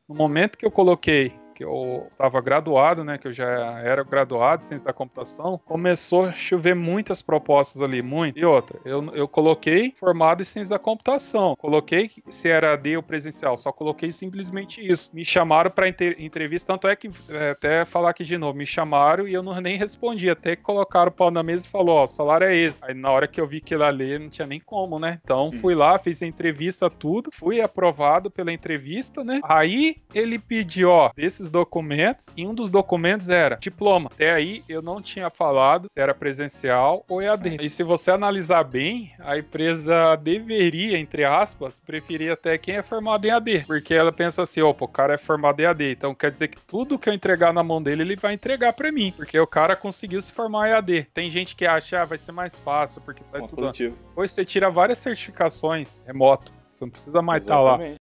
No momento que eu coloquei que eu estava graduado, né, que eu já era graduado em ciência da computação, começou a chover muitas propostas ali, muito. E outra, eu coloquei formado em ciência da computação, coloquei se era AD ou presencial, só coloquei simplesmente isso. Me chamaram para entrevista, tanto é que, até falar aqui de novo, me chamaram e eu não nem respondi, até que colocaram o pau na mesa e falou, ó, o salário é esse. Aí na hora que eu vi aquilo ali, não tinha nem como, né? Então fui lá, fiz a entrevista, tudo, fui aprovado pela entrevista, né? Aí ele pediu, ó, desses documentos, e um dos documentos era diploma. Até aí eu não tinha falado se era presencial ou EAD. E se você analisar bem, a empresa deveria, entre aspas, preferir até quem é formado em EAD, porque ela pensa assim, opa, o cara é formado em EAD, então quer dizer que tudo que eu entregar na mão dele, ele vai entregar pra mim, porque o cara conseguiu se formar em EAD. Tem gente que acha, vai ser mais fácil, porque tá estudando. Positivo. Depois você tira várias certificações remoto. Você não precisa mais estar lá.